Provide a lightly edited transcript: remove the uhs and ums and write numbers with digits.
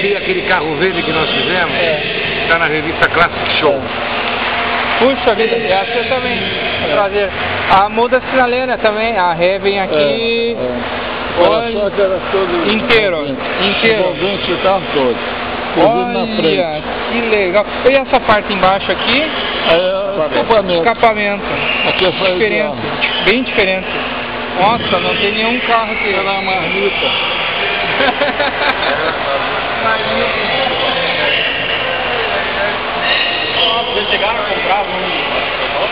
aquele carro verde que nós fizemos, está na revista Classic Show. Puxa vida, essa também, traseira. A muda sinaleira também, a ré vem aqui. Olha só que era todo inteiro. Envolvente o carro todo. Olha, que legal. E essa parte embaixo aqui? Escapamento. Aqui é só diferente, bem diferente. Nossa, não tem nenhum carro que... Era uma marmita. Vocês chegaram a comprar um